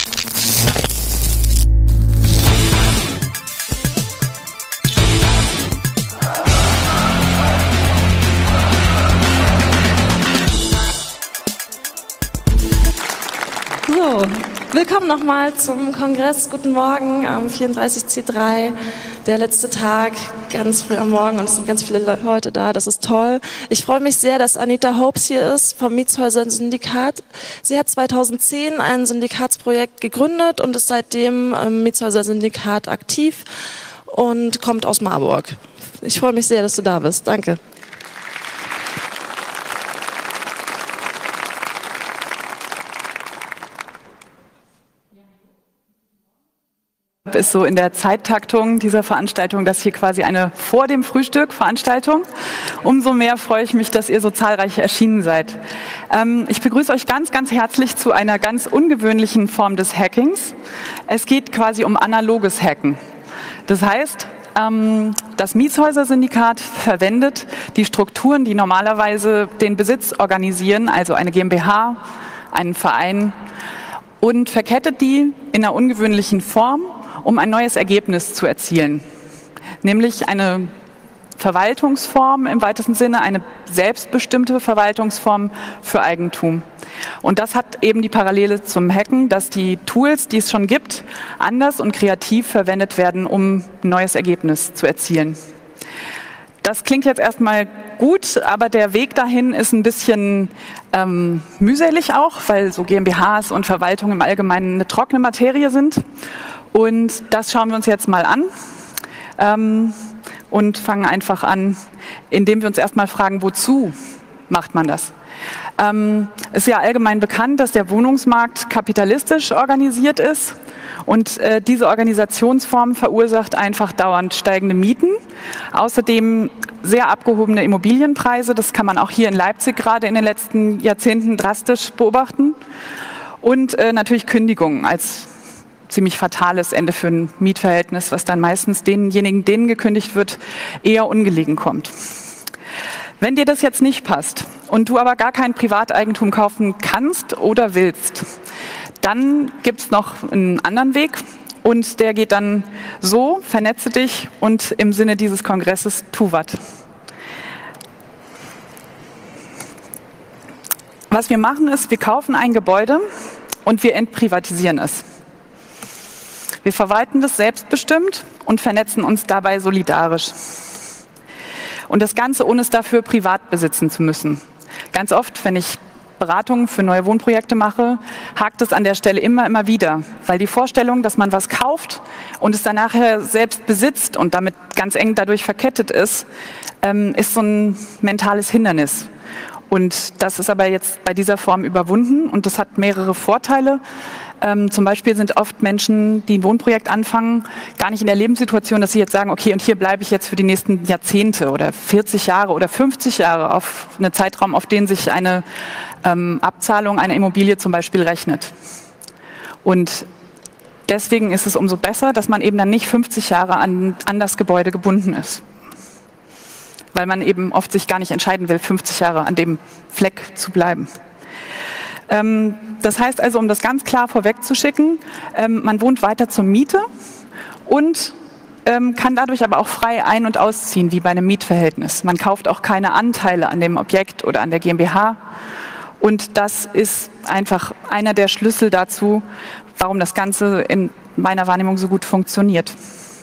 So, willkommen nochmal zum Kongress. Guten Morgen am 34C3, der letzte Tag, ganz früh am Morgen, und es sind ganz viele Leute da, das ist toll. Ich freue mich sehr, dass Anita Hopes hier ist vom Mietshäuser-Syndikat. Sie hat 2010 ein Syndikatsprojekt gegründet und ist seitdem im Mietshäuser-Syndikat aktiv und kommt aus Marburg. Ich freue mich sehr, dass du da bist. Danke. Ist so in der Zeittaktung dieser Veranstaltung, dass hier quasi eine vor dem Frühstück Veranstaltung. Umso mehr freue ich mich, dass ihr so zahlreich erschienen seid. Ich begrüße euch ganz, ganz herzlich zu einer ganz ungewöhnlichen Form des Hackings. Es geht quasi um analoges Hacken. Das heißt, das Mietshäuser-Syndikat verwendet die Strukturen, die normalerweise den Besitz organisieren, also eine GmbH, einen Verein, und verkettet die in einer ungewöhnlichen Form, um ein neues Ergebnis zu erzielen. Nämlich eine Verwaltungsform im weitesten Sinne, eine selbstbestimmte Verwaltungsform für Eigentum. Und das hat eben die Parallele zum Hacken, dass die Tools, die es schon gibt, anders und kreativ verwendet werden, um ein neues Ergebnis zu erzielen. Das klingt jetzt erstmal gut, aber der Weg dahin ist ein bisschen mühselig auch, weil so GmbHs und Verwaltung im Allgemeinen eine trockene Materie sind. Und das schauen wir uns jetzt mal an und fangen einfach an, indem wir uns erstmal fragen, wozu macht man das? Ist ja allgemein bekannt, dass der Wohnungsmarkt kapitalistisch organisiert ist. Und diese Organisationsform verursacht einfach dauernd steigende Mieten. Außerdem sehr abgehobene Immobilienpreise. Das kann man auch hier in Leipzig gerade in den letzten Jahrzehnten drastisch beobachten. Und natürlich Kündigungen als ziemlich fatales Ende für ein Mietverhältnis, was dann meistens denjenigen, denen gekündigt wird, eher ungelegen kommt. Wenn dir das jetzt nicht passt und du aber gar kein Privateigentum kaufen kannst oder willst, dann gibt es noch einen anderen Weg und der geht dann so: vernetze dich und im Sinne dieses Kongresses tu was. Was wir machen ist, wir kaufen ein Gebäude und wir entprivatisieren es. Wir verwalten das selbstbestimmt und vernetzen uns dabei solidarisch. Und das Ganze, ohne es dafür privat besitzen zu müssen. Ganz oft, wenn ich Beratungen für neue Wohnprojekte mache, hakt es an der Stelle immer wieder. Weil die Vorstellung, dass man was kauft und es dann nachher selbst besitzt und damit ganz eng dadurch verkettet ist so ein mentales Hindernis. Und das ist aber jetzt bei dieser Form überwunden und das hat mehrere Vorteile. Zum Beispiel sind oft Menschen, die ein Wohnprojekt anfangen, gar nicht in der Lebenssituation, dass sie jetzt sagen, okay, und hier bleibe ich jetzt für die nächsten Jahrzehnte oder 40 Jahre oder 50 Jahre auf einen Zeitraum, auf den sich eine Abzahlung einer Immobilie zum Beispiel rechnet. Und deswegen ist es umso besser, dass man eben dann nicht 50 Jahre an das Gebäude gebunden ist. Weil man eben oft sich gar nicht entscheiden will, 50 Jahre an dem Fleck zu bleiben. Das heißt also, um das ganz klar vorwegzuschicken, man wohnt weiter zur Miete und kann dadurch aber auch frei ein- und ausziehen, wie bei einem Mietverhältnis. Man kauft auch keine Anteile an dem Objekt oder an der GmbH. Und das ist einfach einer der Schlüssel dazu, warum das Ganze in meiner Wahrnehmung so gut funktioniert.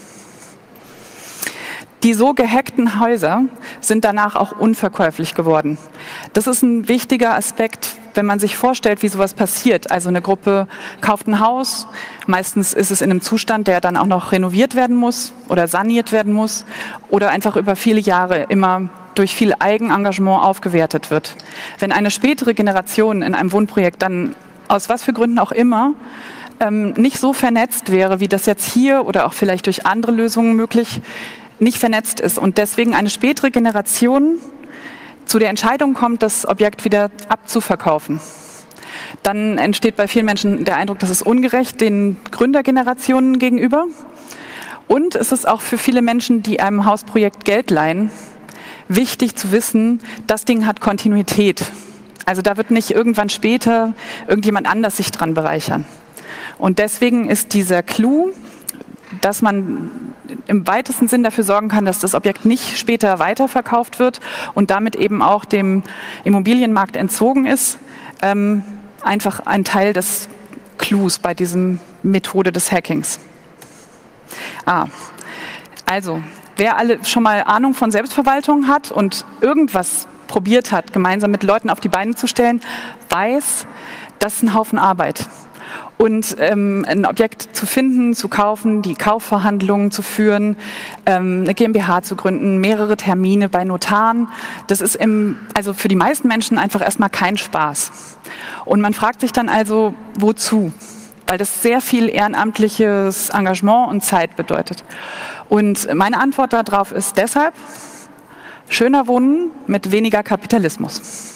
Die so gehackten Häuser sind danach auch unverkäuflich geworden. Das ist ein wichtiger Aspekt, wenn man sich vorstellt, wie sowas passiert. Also eine Gruppe kauft ein Haus, meistens ist es in einem Zustand, der dann auch noch renoviert werden muss oder saniert werden muss oder einfach über viele Jahre immer durch viel Eigenengagement aufgewertet wird. Wenn eine spätere Generation in einem Wohnprojekt dann aus was für Gründen auch immer nicht so vernetzt wäre, wie das jetzt hier oder auch vielleicht durch andere Lösungen möglich nicht vernetzt ist und deswegen eine spätere Generation zu der Entscheidung kommt, das Objekt wieder abzuverkaufen, dann entsteht bei vielen Menschen der Eindruck, das ist ungerecht den Gründergenerationen gegenüber. Und es ist auch für viele Menschen, die einem Hausprojekt Geld leihen, wichtig zu wissen, das Ding hat Kontinuität. Also da wird nicht irgendwann später irgendjemand anders sich dran bereichern. Und deswegen ist dieser Clou, dass man im weitesten Sinn dafür sorgen kann, dass das Objekt nicht später weiterverkauft wird und damit eben auch dem Immobilienmarkt entzogen ist, einfach ein Teil des Clous bei diesem Methode des Hackings. Also, wer alle schon mal Ahnung von Selbstverwaltung hat und irgendwas probiert hat, gemeinsam mit Leuten auf die Beine zu stellen, weiß, das ist ein Haufen Arbeit. Und ein Objekt zu finden, zu kaufen, die Kaufverhandlungen zu führen, eine GmbH zu gründen, mehrere Termine bei Notaren, das ist also für die meisten Menschen einfach erstmal kein Spaß. Und man fragt sich dann also, wozu? Weil das sehr viel ehrenamtliches Engagement und Zeit bedeutet. Und meine Antwort darauf ist deshalb: schöner wohnen mit weniger Kapitalismus.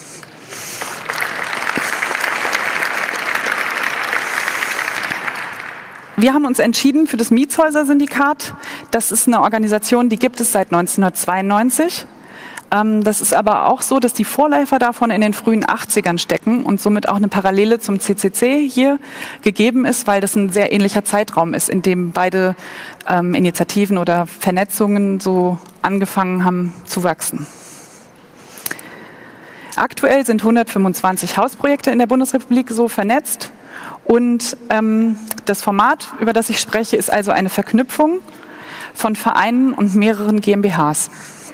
Wir haben uns entschieden für das Mietshäuser-Syndikat. Das ist eine Organisation, die gibt es seit 1992. Das ist aber auch so, dass die Vorläufer davon in den frühen 80ern stecken und somit auch eine Parallele zum CCC hier gegeben ist, weil das ein sehr ähnlicher Zeitraum ist, in dem beide Initiativen oder Vernetzungen so angefangen haben zu wachsen. Aktuell sind 125 Hausprojekte in der Bundesrepublik so vernetzt. Und das Format, über das ich spreche, ist also eine Verknüpfung von Vereinen und mehreren GmbHs.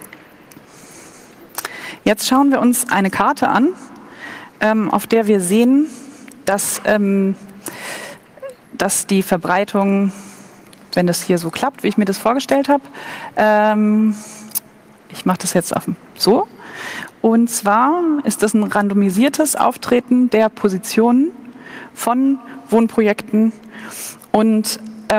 Jetzt schauen wir uns eine Karte an, auf der wir sehen, dass die Verbreitung, wenn das hier so klappt, wie ich mir das vorgestellt habe, ich mache das jetzt so, und zwar ist das ein randomisiertes Auftreten der Positionen von Wohnprojekten. Und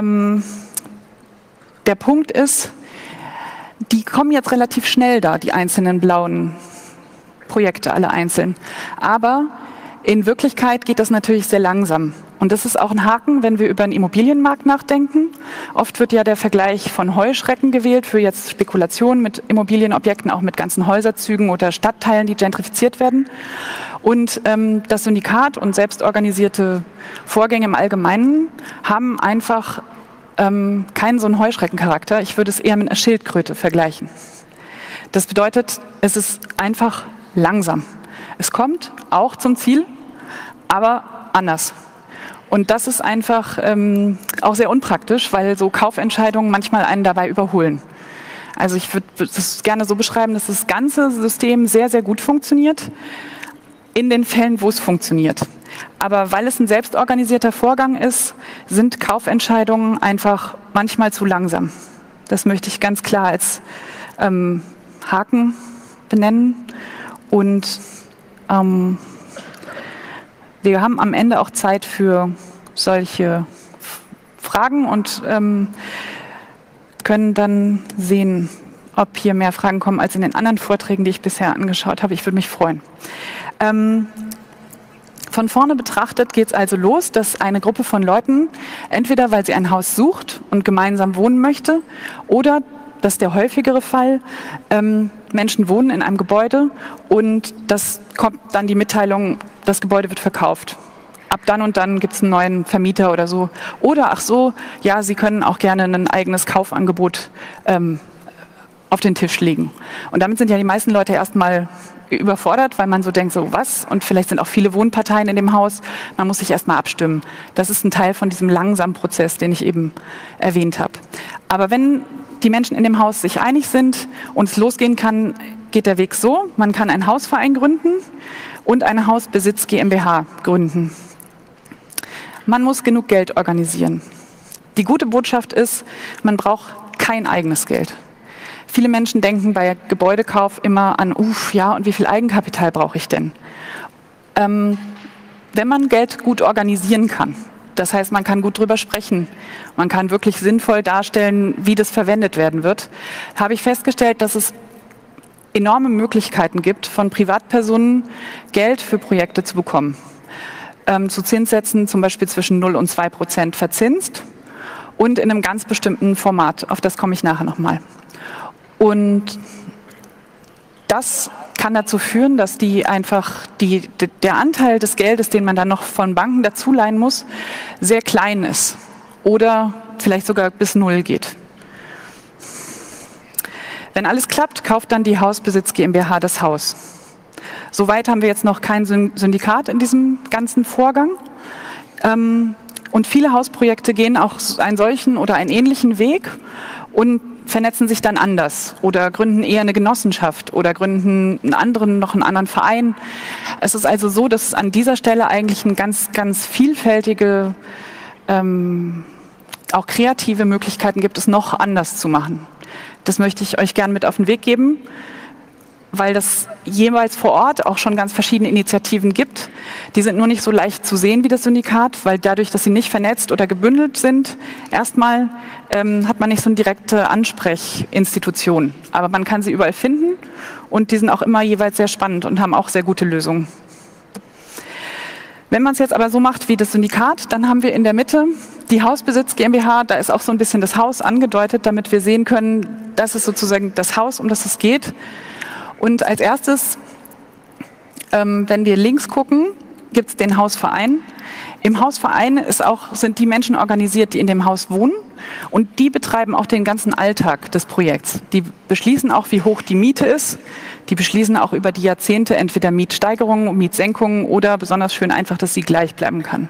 der Punkt ist, die kommen jetzt relativ schnell da, die einzelnen blauen Projekte, alle einzeln. Aber in Wirklichkeit geht das natürlich sehr langsam. Und das ist auch ein Haken, wenn wir über den Immobilienmarkt nachdenken. Oft wird ja der Vergleich von Heuschrecken gewählt für jetzt Spekulationen mit Immobilienobjekten, auch mit ganzen Häuserzügen oder Stadtteilen, die gentrifiziert werden. Und das Syndikat und selbstorganisierte Vorgänge im Allgemeinen haben einfach keinen so einen Heuschreckencharakter. Ich würde es eher mit einer Schildkröte vergleichen. Das bedeutet, es ist einfach langsam. Es kommt auch zum Ziel, aber anders. Und das ist einfach auch sehr unpraktisch, weil so Kaufentscheidungen manchmal einen dabei überholen. Also ich würde das gerne so beschreiben, dass das ganze System sehr, sehr gut funktioniert, in den Fällen, wo es funktioniert. Aber weil es ein selbstorganisierter Vorgang ist, sind Kaufentscheidungen einfach manchmal zu langsam. Das möchte ich ganz klar als Haken benennen. Und wir haben am Ende auch Zeit für solche Fragen und können dann sehen, ob hier mehr Fragen kommen als in den anderen Vorträgen, die ich bisher angeschaut habe. Ich würde mich freuen. Von vorne betrachtet geht es also los, dass eine Gruppe von Leuten, entweder weil sie ein Haus sucht und gemeinsam wohnen möchte, oder, das ist der häufigere Fall, Menschen wohnen in einem Gebäude und das kommt dann die Mitteilung, das Gebäude wird verkauft. Ab dann und dann gibt es einen neuen Vermieter oder so. Oder, ach so, ja, Sie können auch gerne ein eigenes Kaufangebot auf den Tisch legen. Und damit sind ja die meisten Leute erstmal überfordert, weil man so denkt, so was? Und vielleicht sind auch viele Wohnparteien in dem Haus. Man muss sich erstmal abstimmen. Das ist ein Teil von diesem langsamen Prozess, den ich eben erwähnt habe. Aber wenn die Menschen in dem Haus sich einig sind und es losgehen kann, geht der Weg so. Man kann einen Hausverein gründen und eine Hausbesitz GmbH gründen. Man muss genug Geld organisieren. Die gute Botschaft ist, man braucht kein eigenes Geld. Viele Menschen denken bei Gebäudekauf immer an, ja, und wie viel Eigenkapital brauche ich denn? Wenn man Geld gut organisieren kann, das heißt, man kann gut drüber sprechen, man kann wirklich sinnvoll darstellen, wie das verwendet werden wird, habe ich festgestellt, dass es enorme Möglichkeiten gibt, von Privatpersonen Geld für Projekte zu bekommen. Zu Zinssätzen zum Beispiel zwischen 0 und 2% verzinst und in einem ganz bestimmten Format. Auf das komme ich nachher nochmal. Und das kann dazu führen, dass der Anteil des Geldes, den man dann noch von Banken dazuleihen muss, sehr klein ist oder vielleicht sogar bis 0 geht. Wenn alles klappt, kauft dann die Hausbesitz GmbH das Haus. Soweit haben wir jetzt noch kein Syndikat in diesem ganzen Vorgang. Und viele Hausprojekte gehen auch einen solchen oder einen ähnlichen Weg und vernetzen sich dann anders oder gründen eher eine Genossenschaft oder gründen noch einen anderen Verein. Es ist also so, dass es an dieser Stelle eigentlich eine ganz vielfältige, auch kreative Möglichkeiten gibt, es noch anders zu machen. Das möchte ich euch gerne mit auf den Weg geben, weil das jeweils vor Ort auch schon ganz verschiedene Initiativen gibt. Die sind nur nicht so leicht zu sehen wie das Syndikat, weil dadurch, dass sie nicht vernetzt oder gebündelt sind, erstmal hat man nicht so eine direkte Ansprechinstitution. Aber man kann sie überall finden und die sind auch immer jeweils sehr spannend und haben auch sehr gute Lösungen. Wenn man es jetzt aber so macht wie das Syndikat, dann haben wir in der Mitte die Hausbesitz GmbH, da ist auch so ein bisschen das Haus angedeutet, damit wir sehen können, das ist sozusagen das Haus, um das es geht. Und als erstes, wenn wir links gucken, gibt es den Hausverein. Im Hausverein sind die Menschen organisiert, die in dem Haus wohnen und die betreiben auch den ganzen Alltag des Projekts. Die beschließen auch, wie hoch die Miete ist. Die beschließen auch über die Jahrzehnte entweder Mietsteigerungen, Mietsenkungen oder besonders schön einfach, dass sie gleich bleiben kann.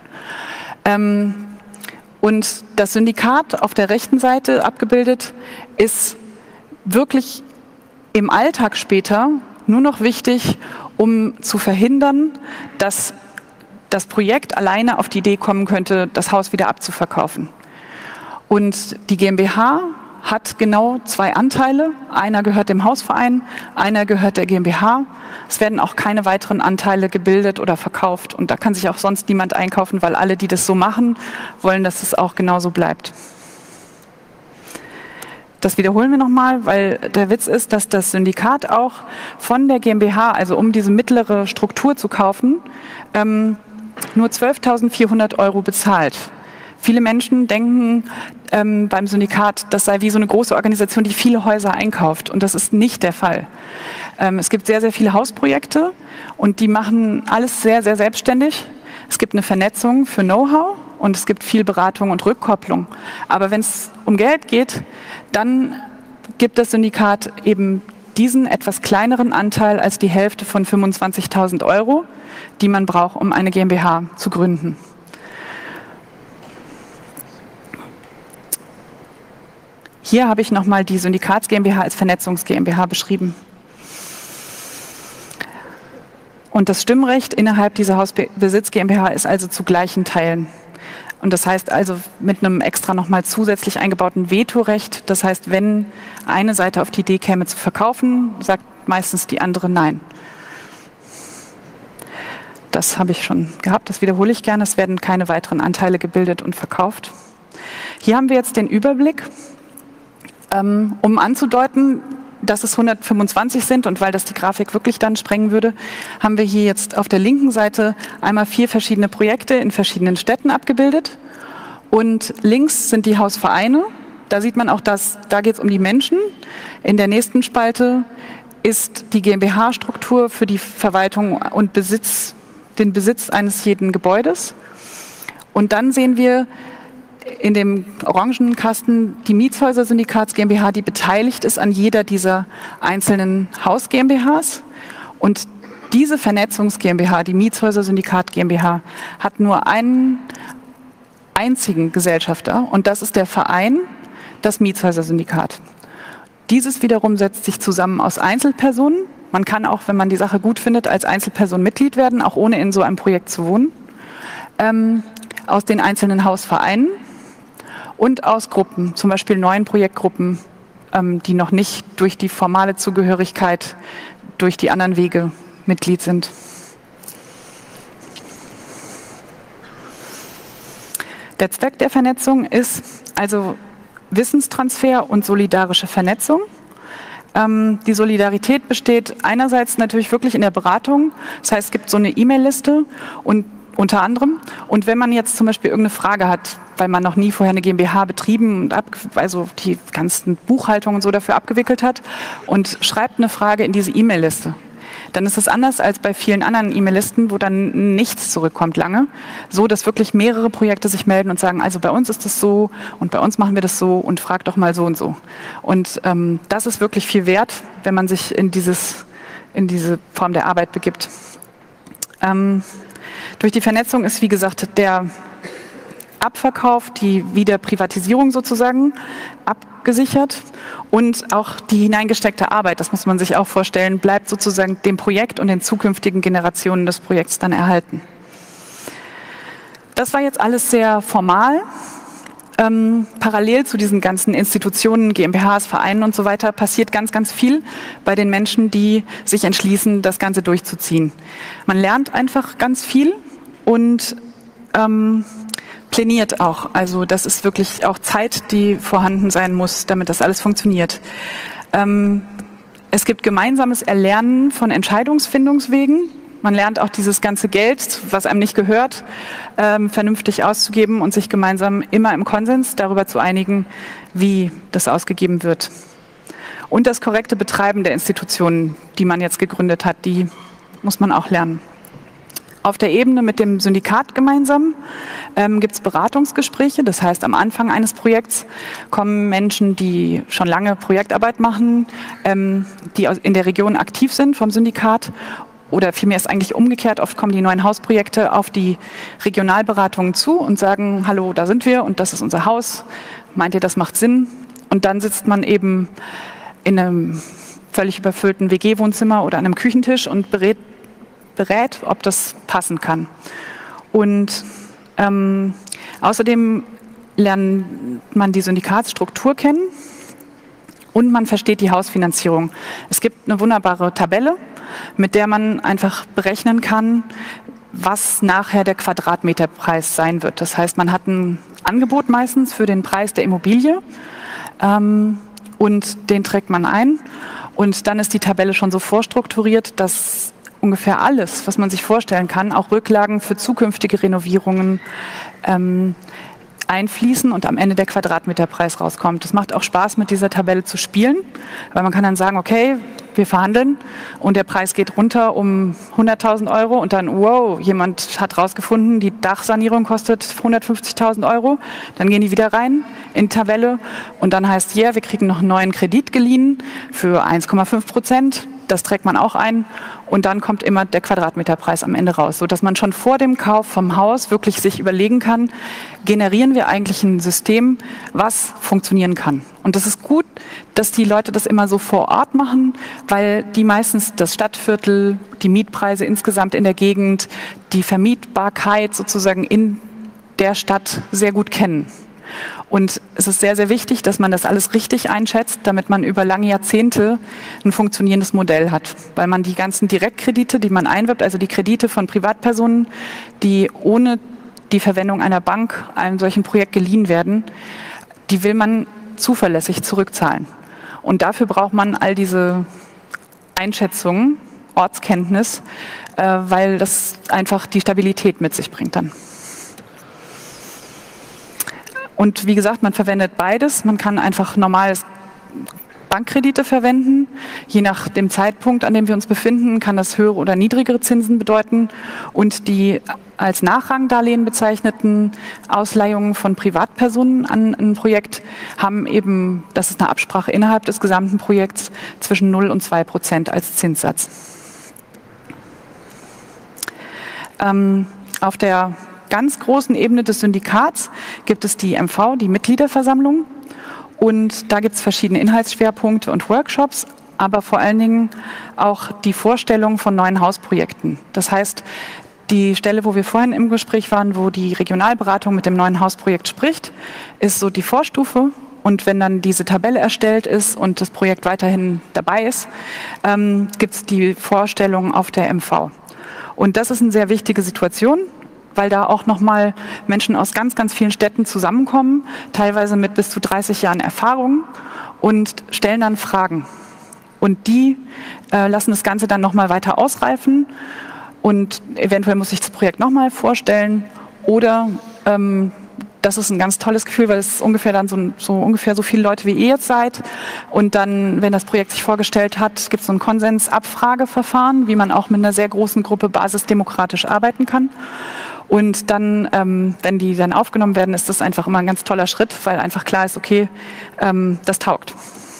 Und das Syndikat auf der rechten Seite abgebildet ist wirklich im Alltag später nur noch wichtig, um zu verhindern, dass das Projekt alleine auf die Idee kommen könnte, das Haus wieder abzuverkaufen. Und die GmbH hat genau 2 Anteile. Einer gehört dem Hausverein, einer gehört der GmbH. Es werden auch keine weiteren Anteile gebildet oder verkauft. Und da kann sich auch sonst niemand einkaufen, weil alle, die das so machen, wollen, dass es auch genauso bleibt. Das wiederholen wir nochmal, weil der Witz ist, dass das Syndikat auch von der GmbH, also um diese mittlere Struktur zu kaufen, nur 12.400 € bezahlt. Viele Menschen denken beim Syndikat, das sei wie so eine große Organisation, die viele Häuser einkauft. Und das ist nicht der Fall. Es gibt sehr, sehr viele Hausprojekte und die machen alles sehr, sehr selbstständig. Es gibt eine Vernetzung für Know-how und es gibt viel Beratung und Rückkopplung. Aber wenn es um Geld geht, dann gibt das Syndikat eben diesen etwas kleineren Anteil als die Hälfte von 25.000 €, die man braucht, um eine GmbH zu gründen. Hier habe ich nochmal die Syndikats GmbH als Vernetzungs GmbH beschrieben. Und das Stimmrecht innerhalb dieser Hausbesitz GmbH ist also zu gleichen Teilen. Und das heißt also mit einem extra nochmal zusätzlich eingebauten Vetorecht. Das heißt, wenn eine Seite auf die Idee käme zu verkaufen, sagt meistens die andere nein. Das habe ich schon gehabt, das wiederhole ich gerne. Es werden keine weiteren Anteile gebildet und verkauft. Hier haben wir jetzt den Überblick, um anzudeuten, dass es 125 sind und weil das die Grafik wirklich dann sprengen würde, haben wir hier jetzt auf der linken Seite einmal 4 verschiedene Projekte in verschiedenen Städten abgebildet und links sind die Hausvereine. Da sieht man auch, da geht es um die Menschen. In der nächsten Spalte ist die GmbH-Struktur für die Verwaltung und den Besitz eines jeden Gebäudes. Und dann sehen wir in dem orangen Kasten die Mietshäuser Syndikats GmbH, die beteiligt ist an jeder dieser einzelnen Haus GmbHs. Und diese Vernetzungs GmbH, die Mietshäuser Syndikat GmbH, hat nur einen einzigen Gesellschafter und das ist der Verein, das Mietshäuser Syndikat. Dieses wiederum setzt sich zusammen aus Einzelpersonen. Man kann auch, wenn man die Sache gut findet, als Einzelperson Mitglied werden, auch ohne in so einem Projekt zu wohnen. Aus den einzelnen Hausvereinen und aus Gruppen, zum Beispiel neuen Projektgruppen, die noch nicht durch die formale Zugehörigkeit, durch die anderen Wege Mitglied sind. Der Zweck der Vernetzung ist also Wissenstransfer und solidarische Vernetzung. Die Solidarität besteht einerseits natürlich wirklich in der Beratung. Das heißt, es gibt so eine E-Mail-Liste und unter anderem. Und wenn man jetzt zum Beispiel irgendeine Frage hat, weil man noch nie vorher eine GmbH betrieben und also die ganzen Buchhaltungen und so dafür abgewickelt hat und schreibt eine Frage in diese E-Mail-Liste, dann ist es anders als bei vielen anderen E-Mail-Listen, wo dann nichts zurückkommt lange. So, dass wirklich mehrere Projekte sich melden und sagen, also bei uns ist das so und bei uns machen wir das so und frag doch mal so und so. Und das ist wirklich viel wert, wenn man sich in diese Form der Arbeit begibt. Durch die Vernetzung ist, wie gesagt, der Abverkauf, die Wiederprivatisierung sozusagen abgesichert und auch die hineingesteckte Arbeit, das muss man sich auch vorstellen, bleibt sozusagen dem Projekt und den zukünftigen Generationen des Projekts dann erhalten. Das war jetzt alles sehr formal. Parallel zu diesen ganzen Institutionen, GmbHs, Vereinen und so weiter passiert ganz, ganz viel bei den Menschen, die sich entschließen, das Ganze durchzuziehen. Man lernt einfach ganz viel und pläniert auch. Also das ist wirklich auch Zeit, die vorhanden sein muss, damit das alles funktioniert. Es gibt gemeinsames Erlernen von Entscheidungsfindungswegen. Man lernt auch dieses ganze Geld, was einem nicht gehört, vernünftig auszugeben und sich gemeinsam immer im Konsens darüber zu einigen, wie das ausgegeben wird. Und das korrekte Betreiben der Institutionen, die man jetzt gegründet hat, die muss man auch lernen. Auf der Ebene mit dem Syndikat gemeinsam gibt es Beratungsgespräche. Das heißt, am Anfang eines Projekts kommen Menschen, die schon lange Projektarbeit machen, die in der Region aktiv sind vom Syndikat. Oder vielmehr ist eigentlich umgekehrt. Oft kommen die neuen Hausprojekte auf die Regionalberatungen zu und sagen, hallo, da sind wir und das ist unser Haus. Meint ihr, das macht Sinn? Und dann sitzt man eben in einem völlig überfüllten WG-Wohnzimmer oder an einem Küchentisch und berät, ob das passen kann. Und außerdem lernt man die Syndikatsstruktur kennen und man versteht die Hausfinanzierung. Es gibt eine wunderbare Tabelle, mit der man einfach berechnen kann, was nachher der Quadratmeterpreis sein wird. Das heißt, man hat ein Angebot meistens für den Preis der Immobilie und den trägt man ein. Und dann ist die Tabelle schon so vorstrukturiert, dass ungefähr alles, was man sich vorstellen kann, auch Rücklagen für zukünftige Renovierungen einfließen und am Ende der Quadratmeterpreis rauskommt. Es macht auch Spaß, mit dieser Tabelle zu spielen, weil man kann dann sagen, okay, wir verhandeln und der Preis geht runter um 100.000 Euro und dann, wow, jemand hat rausgefunden, die Dachsanierung kostet 150.000 Euro. Dann gehen die wieder rein in die Tabelle und dann heißt, ja, wir kriegen noch einen neuen Kredit geliehen für 1,5%. Das trägt man auch ein und dann kommt immer der Quadratmeterpreis am Ende raus, sodass man schon vor dem Kauf vom Haus wirklich sich überlegen kann, generieren wir eigentlich ein System, was funktionieren kann. Und das ist gut, dass die Leute das immer so vor Ort machen, weil die meistens das Stadtviertel, die Mietpreise insgesamt in der Gegend, die Vermietbarkeit sozusagen in der Stadt sehr gut kennen. Und es ist sehr, sehr wichtig, dass man das alles richtig einschätzt, damit man über lange Jahrzehnte ein funktionierendes Modell hat. Weil man die ganzen Direktkredite, die man einwirbt, also die Kredite von Privatpersonen, die ohne die Verwendung einer Bank einem solchen Projekt geliehen werden, die will man zuverlässig zurückzahlen. Und dafür braucht man all diese Einschätzungen, Ortskenntnis, weil das einfach die Stabilität mit sich bringt dann. Und wie gesagt, man verwendet beides. Man kann einfach normales Bankkredite verwenden. Je nach dem Zeitpunkt, an dem wir uns befinden, kann das höhere oder niedrigere Zinsen bedeuten. Und die als Nachrangdarlehen bezeichneten Ausleihungen von Privatpersonen an ein Projekt haben eben, das ist eine Absprache innerhalb des gesamten Projekts, zwischen 0 und 2% als Zinssatz. Auf der ganz großen Ebene des Syndikats gibt es die MV, die Mitgliederversammlung. Und da gibt es verschiedene Inhaltsschwerpunkte und Workshops, aber vor allen Dingen auch die Vorstellung von neuen Hausprojekten. Das heißt, die Stelle, wo wir vorhin im Gespräch waren, wo die Regionalberatung mit dem neuen Hausprojekt spricht, ist so die Vorstufe. Und wenn dann diese Tabelle erstellt ist und das Projekt weiterhin dabei ist, gibt es die Vorstellung auf der MV. Und das ist eine sehr wichtige Situation, weil da auch nochmal Menschen aus ganz, ganz vielen Städten zusammenkommen, teilweise mit bis zu 30 Jahren Erfahrung und stellen dann Fragen. Und die lassen das Ganze dann nochmal weiter ausreifen und eventuell muss ich das Projekt nochmal vorstellen oder das ist ein ganz tolles Gefühl, weil es ungefähr dann so ungefähr so viele Leute wie ihr jetzt seid. Und dann, wenn das Projekt sich vorgestellt hat, gibt es so ein Konsensabfrageverfahren, wie man auch mit einer sehr großen Gruppe basisdemokratisch arbeiten kann. Und dann, wenn die dann aufgenommen werden, ist das einfach immer ein ganz toller Schritt, weil einfach klar ist, okay, das taugt.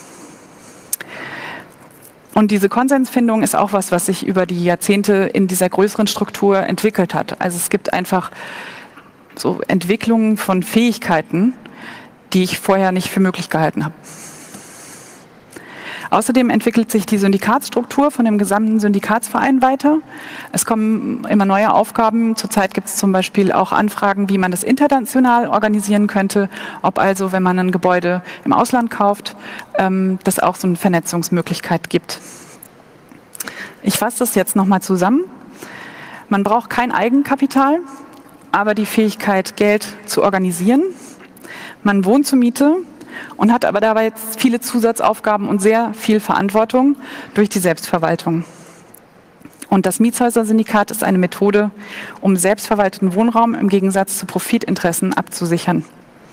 Und diese Konsensfindung ist auch was sich über die Jahrzehnte in dieser größeren Struktur entwickelt hat. Also es gibt einfach so Entwicklungen von Fähigkeiten, die ich vorher nicht für möglich gehalten habe. Außerdem entwickelt sich die Syndikatsstruktur von dem gesamten Syndikatsverein weiter. Es kommen immer neue Aufgaben. Zurzeit gibt es zum Beispiel auch Anfragen, wie man das international organisieren könnte. Ob also, wenn man ein Gebäude im Ausland kauft, das auch so eine Vernetzungsmöglichkeit gibt. Ich fasse das jetzt nochmal zusammen. Man braucht kein Eigenkapital, aber die Fähigkeit, Geld zu organisieren. Man wohnt zur Miete und hat aber dabei jetzt viele Zusatzaufgaben und sehr viel Verantwortung durch die Selbstverwaltung. Und das Mietshäuser-Syndikat ist eine Methode, um selbstverwalteten Wohnraum im Gegensatz zu Profitinteressen abzusichern.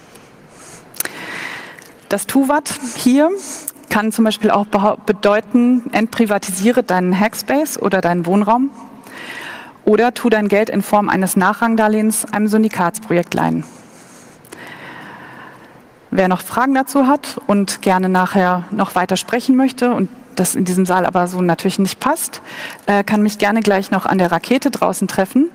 Das TUWAT hier kann zum Beispiel auch bedeuten, entprivatisiere deinen Hackspace oder deinen Wohnraum oder tu dein Geld in Form eines Nachrangdarlehens einem Syndikatsprojekt leihen. Wer noch Fragen dazu hat und gerne nachher noch weiter sprechen möchte und das in diesem Saal aber so natürlich nicht passt, kann mich gerne gleich noch an der Rakete draußen treffen.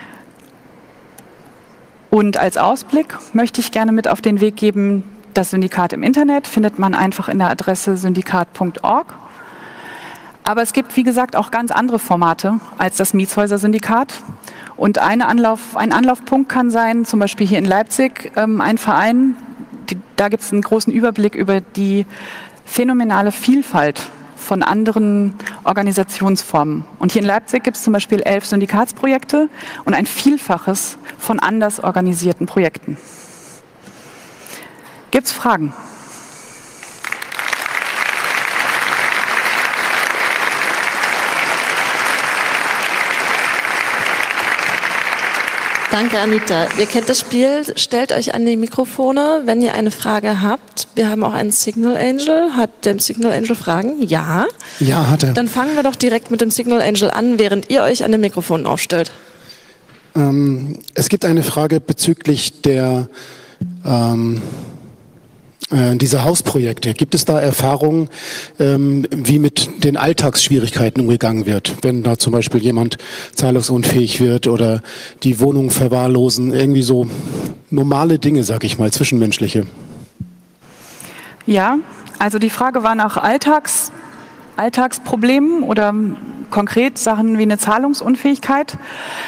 Und als Ausblick möchte ich gerne mit auf den Weg geben, das Syndikat im Internet findet man einfach in der Adresse syndikat.org. Aber es gibt, wie gesagt, auch ganz andere Formate als das Mietshäuser-Syndikat. Und ein Anlaufpunkt kann sein, zum Beispiel hier in Leipzig, ein Verein, da gibt es einen großen Überblick über die phänomenale Vielfalt von anderen Organisationsformen. Und hier in Leipzig gibt es zum Beispiel 11 Syndikatsprojekte und ein Vielfaches von anders organisierten Projekten. Gibt es Fragen? Danke, Anita. Ihr kennt das Spiel. Stellt euch an die Mikrofone, wenn ihr eine Frage habt. Wir haben auch einen Signal Angel. Hat der Signal Angel Fragen? Ja. Ja, hat er. Dann fangen wir doch direkt mit dem Signal Angel an, während ihr euch an den Mikrofonen aufstellt. Es gibt eine Frage bezüglich dieser Hausprojekte. Gibt es da Erfahrungen, wie mit den Alltagsschwierigkeiten umgegangen wird? Wenn da zum Beispiel jemand zahlungsunfähig wird oder die Wohnung verwahrlosen, irgendwie so normale Dinge, sag ich mal, zwischenmenschliche. Ja, also die Frage war nach Alltagsproblemen oder konkret Sachen wie eine Zahlungsunfähigkeit.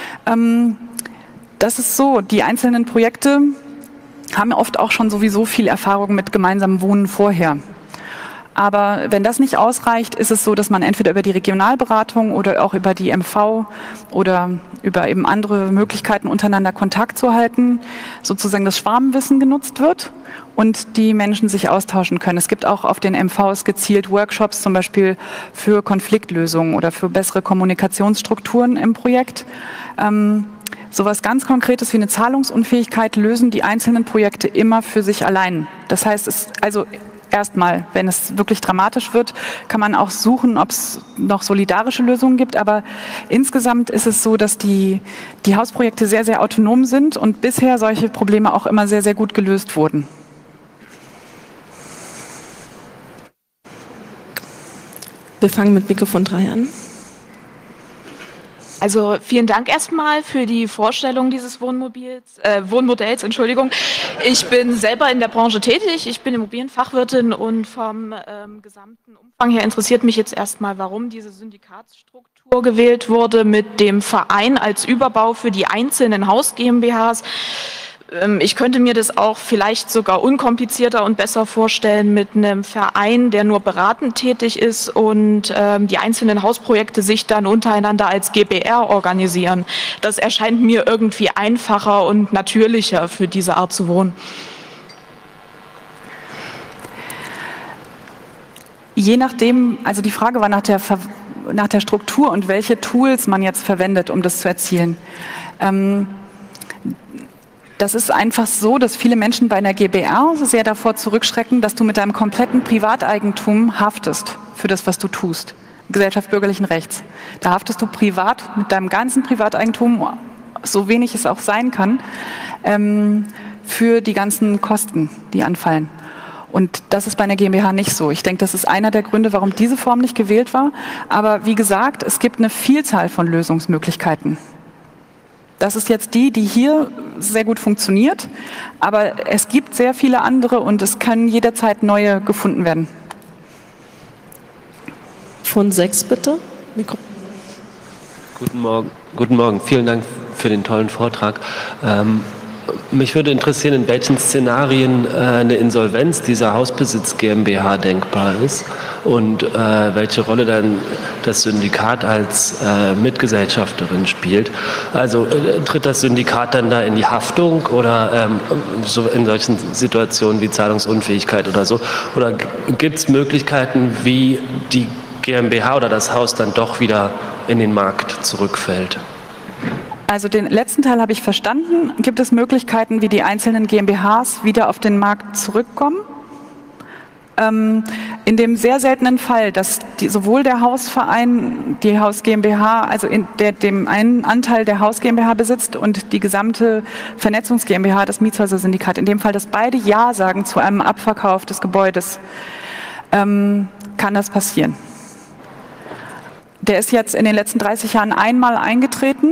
Das ist so, die einzelnen Projekte haben oft auch schon sowieso viel Erfahrung mit gemeinsamem Wohnen vorher. Aber wenn das nicht ausreicht, ist es so, dass man entweder über die Regionalberatung oder auch über die MV oder über eben andere Möglichkeiten untereinander Kontakt zu halten, sozusagen das Schwarmwissen genutzt wird und die Menschen sich austauschen können. Es gibt auch auf den MVs gezielt Workshops zum Beispiel für Konfliktlösungen oder für bessere Kommunikationsstrukturen im Projekt. Sowas ganz Konkretes wie eine Zahlungsunfähigkeit lösen die einzelnen Projekte immer für sich allein. Das heißt, erstmal, wenn es wirklich dramatisch wird, kann man auch suchen, ob es noch solidarische Lösungen gibt. Aber insgesamt ist es so, dass die Hausprojekte sehr, sehr autonom sind und bisher solche Probleme auch immer sehr, sehr gut gelöst wurden. Wir fangen mit Mikrofon 3 an. Also vielen Dank erstmal für die Vorstellung dieses Wohnmodells. Entschuldigung. Ich bin selber in der Branche tätig. Ich bin Immobilienfachwirtin und vom gesamten Umfang her interessiert mich jetzt erstmal, warum diese Syndikatsstruktur gewählt wurde mit dem Verein als Überbau für die einzelnen Haus-GmbHs. Ich könnte mir das auch vielleicht sogar unkomplizierter und besser vorstellen mit einem Verein, der nur beratend tätig ist und die einzelnen Hausprojekte sich dann untereinander als GbR organisieren. Das erscheint mir irgendwie einfacher und natürlicher für diese Art zu wohnen. Je nachdem, also die Frage war nach der Struktur und welche Tools man jetzt verwendet, um das zu erzielen. Das ist einfach so, dass viele Menschen bei einer GbR sehr davor zurückschrecken, dass du mit deinem kompletten Privateigentum haftest für das, was du tust. Gesellschaft bürgerlichen Rechts. Da haftest du privat mit deinem ganzen Privateigentum, so wenig es auch sein kann, für die ganzen Kosten, die anfallen. Und das ist bei einer GmbH nicht so. Ich denke, das ist einer der Gründe, warum diese Form nicht gewählt war. Aber wie gesagt, es gibt eine Vielzahl von Lösungsmöglichkeiten. Das ist jetzt die hier sehr gut funktioniert, aber es gibt sehr viele andere und es können jederzeit neue gefunden werden. Von 6 bitte. Guten Morgen. Guten Morgen. Vielen Dank für den tollen Vortrag. Mich würde interessieren, in welchen Szenarien eine Insolvenz dieser Hausbesitz GmbH denkbar ist und welche Rolle dann das Syndikat als Mitgesellschafterin spielt. Also tritt das Syndikat dann da in die Haftung oder so in solchen Situationen wie Zahlungsunfähigkeit oder so? Oder gibt es Möglichkeiten, wie die GmbH oder das Haus dann doch wieder in den Markt zurückfällt? Also den letzten Teil habe ich verstanden. Gibt es Möglichkeiten, wie die einzelnen GmbHs wieder auf den Markt zurückkommen? In dem sehr seltenen Fall, dass sowohl der Hausverein, die Haus GmbH, also dem einen Anteil der Haus GmbH besitzt und die gesamte Vernetzungs GmbH, das Mietshäuser-Syndikat, in dem Fall, dass beide Ja sagen zu einem Abverkauf des Gebäudes, kann das passieren. Der ist jetzt in den letzten 30 Jahren einmal eingetreten.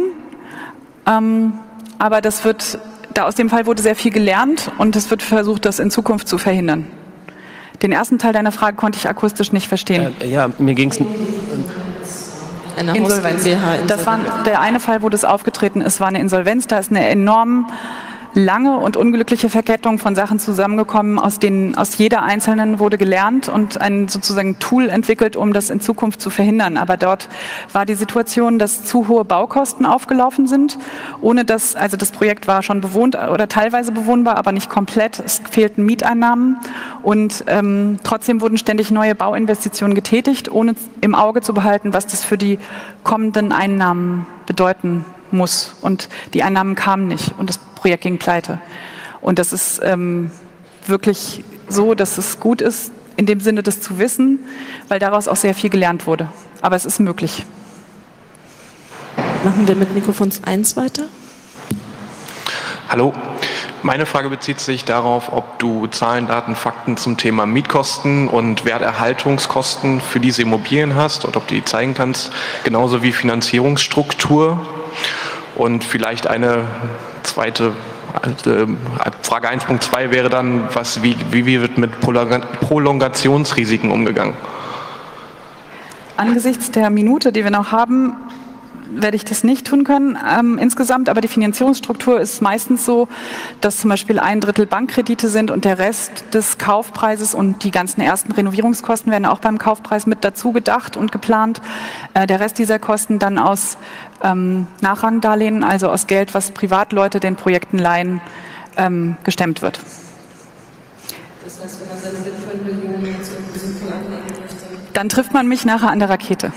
Aber aus dem Fall wurde sehr viel gelernt und es wird versucht, das in Zukunft zu verhindern. Den ersten Teil deiner Frage konnte ich akustisch nicht verstehen. Ja, mir ging es... Insolvenz. Das war der eine Fall, wo das aufgetreten ist, war eine Insolvenz. Da ist eine enorm lange und unglückliche Verkettung von Sachen zusammengekommen, aus jeder einzelnen wurde gelernt und ein sozusagen Tool entwickelt, um das in Zukunft zu verhindern. Aber dort war die Situation, dass zu hohe Baukosten aufgelaufen sind, also das Projekt war schon bewohnt oder teilweise bewohnbar, aber nicht komplett. Es fehlten Mieteinnahmen und trotzdem wurden ständig neue Bauinvestitionen getätigt, ohne im Auge zu behalten, was das für die kommenden Einnahmen bedeuten muss. Und die Einnahmen kamen nicht und das Projekt ging pleite. Und das ist wirklich so, dass es gut ist, in dem Sinne das zu wissen, weil daraus auch sehr viel gelernt wurde. Aber es ist möglich. Machen wir mit Mikrofons 1 weiter. Hallo. Meine Frage bezieht sich darauf, ob du Zahlen, Daten, Fakten zum Thema Mietkosten und Werterhaltungskosten für diese Immobilien hast und ob du die zeigen kannst, genauso wie Finanzierungsstruktur. Und vielleicht eine zweite Frage 1.2 wäre dann, wie wird mit Prolongationsrisiken umgegangen? Angesichts der Minute, die wir noch haben, werde ich das nicht tun können insgesamt, aber die Finanzierungsstruktur ist meistens so, dass zum Beispiel 1/3 Bankkredite sind und der Rest des Kaufpreises und die ganzen ersten Renovierungskosten werden auch beim Kaufpreis mit dazu gedacht und geplant. Der Rest dieser Kosten dann aus Nachrangdarlehen, also aus Geld, was Privatleute den Projekten leihen, gestemmt wird. Das heißt, wenn man seine sinnvollen Millionen jetzt irgendwie sinnvoll anlegen möchte, dann trifft man mich nachher an der Rakete.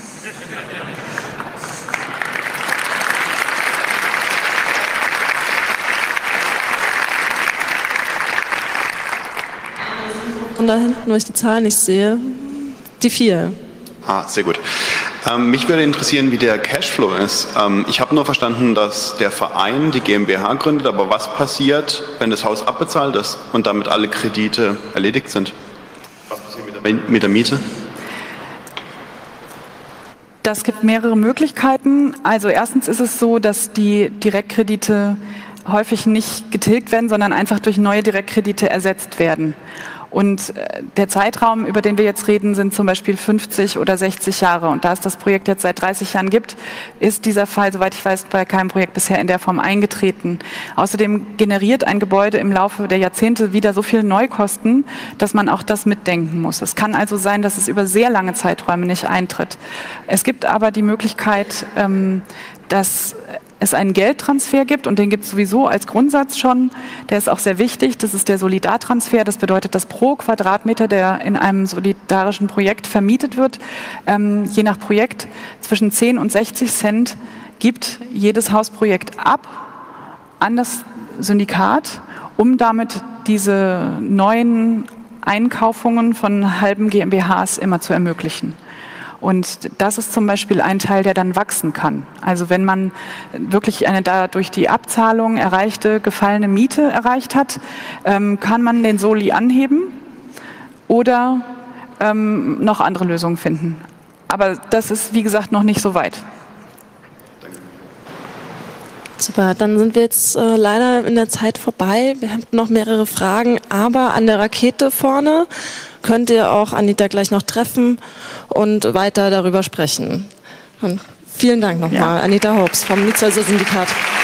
Und da hinten, wo ich die Zahl nicht sehe, die 4. Sehr gut. Mich würde interessieren, wie der Cashflow ist. Ich habe nur verstanden, dass der Verein die GmbH gründet, aber was passiert, wenn das Haus abbezahlt ist und damit alle Kredite erledigt sind? Was passiert mit der Miete? Das gibt mehrere Möglichkeiten. Also erstens ist es so, dass die Direktkredite häufig nicht getilgt werden, sondern einfach durch neue Direktkredite ersetzt werden. Und der Zeitraum, über den wir jetzt reden, sind zum Beispiel 50 oder 60 Jahre. Und da es das Projekt jetzt seit 30 Jahren gibt, ist dieser Fall, soweit ich weiß, bei keinem Projekt bisher in der Form eingetreten. Außerdem generiert ein Gebäude im Laufe der Jahrzehnte wieder so viele Neukosten, dass man auch das mitdenken muss. Es kann also sein, dass es über sehr lange Zeiträume nicht eintritt. Es gibt aber die Möglichkeit, dass es einen Geldtransfer gibt und den gibt es sowieso als Grundsatz schon. Der ist auch sehr wichtig. Das ist der Solidartransfer. Das bedeutet, dass pro Quadratmeter, der in einem solidarischen Projekt vermietet wird, je nach Projekt zwischen 10 und 60 Cent gibt jedes Hausprojekt ab an das Syndikat, um damit diese neuen Einkaufungen von halben GmbHs immer zu ermöglichen. Und das ist zum Beispiel ein Teil, der dann wachsen kann. Also wenn man wirklich eine da durch die Abzahlung erreichte, gefallene Miete erreicht hat, kann man den Soli anheben oder noch andere Lösungen finden. Aber das ist, wie gesagt, noch nicht so weit. Super, dann sind wir jetzt leider in der Zeit vorbei. Wir haben noch mehrere Fragen, aber an der Rakete vorne könnt ihr auch Anita gleich noch treffen und weiter darüber sprechen. Und vielen Dank nochmal, Anita Hopes vom Nizza Syndikat.